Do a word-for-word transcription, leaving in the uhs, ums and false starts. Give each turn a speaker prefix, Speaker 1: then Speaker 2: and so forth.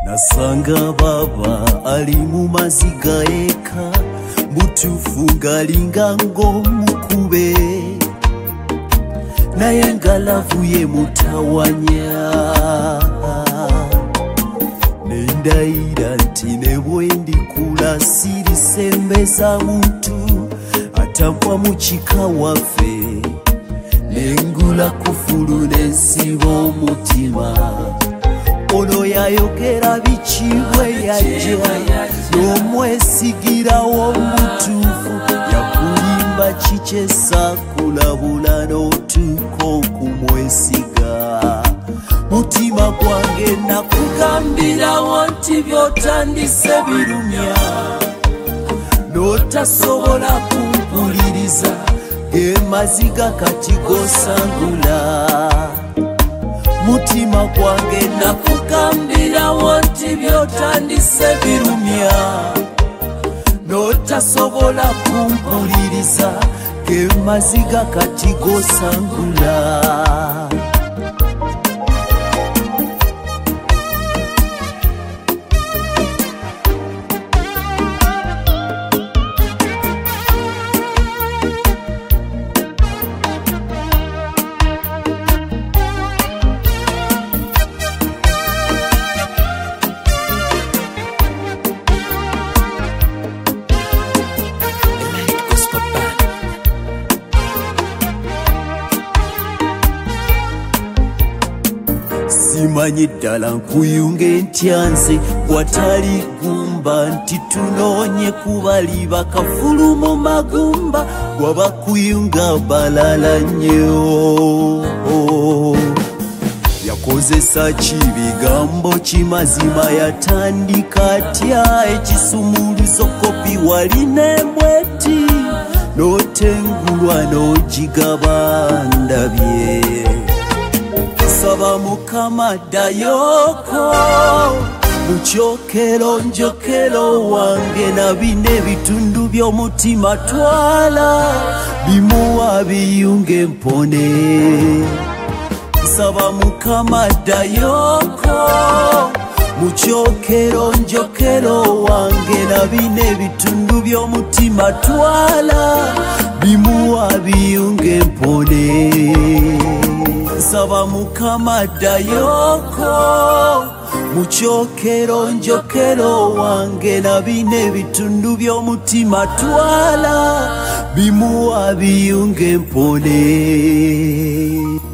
Speaker 1: Nasanga baba ali mu maziga eka mutufu ngalinga ng'omukube naye ngalavu ye mutawanya nendayira nti ne bwe ndikula sirisembeza muntu atava mu kika waffe nengula kufulu nensiba omutima ono yayogera bikibwe yajja n'omwesigirawo omutuufu yakulimba kikyesa kulabula n'otuuka okumwesiga mutima gwange nakugambirawo nti by'otandise birumya n'otasobola kumpuliriza gemaziga kati gosangula mutima gwange nakugambirawo nti by'otandise birumya n'otasobola kumpuliriza gemaziga kati gosangula simanyi ddala nkuyunge ntyanze watali gumba nti tunoonye kubali bakafulu mu magumba gwabakuyunga balala nnyo yakozesa ki bigambo kimazima yatandika atya ekisumuluzo kopi wali nemweti n'otengulwa n'ogigaba ndabye saba mukama dayoko mukyokero njokero wange na bine bitundu by'omutima twala bimuwa biyunge mpone saba mukama dayoko mukyokero njokero wange na bine bitundu by'omutima twala bimuwa biyunge mpone saba mukama dayoko mukyokero njokero wange na bine bitundu by'omutima twala bimuwa biyunge mpone.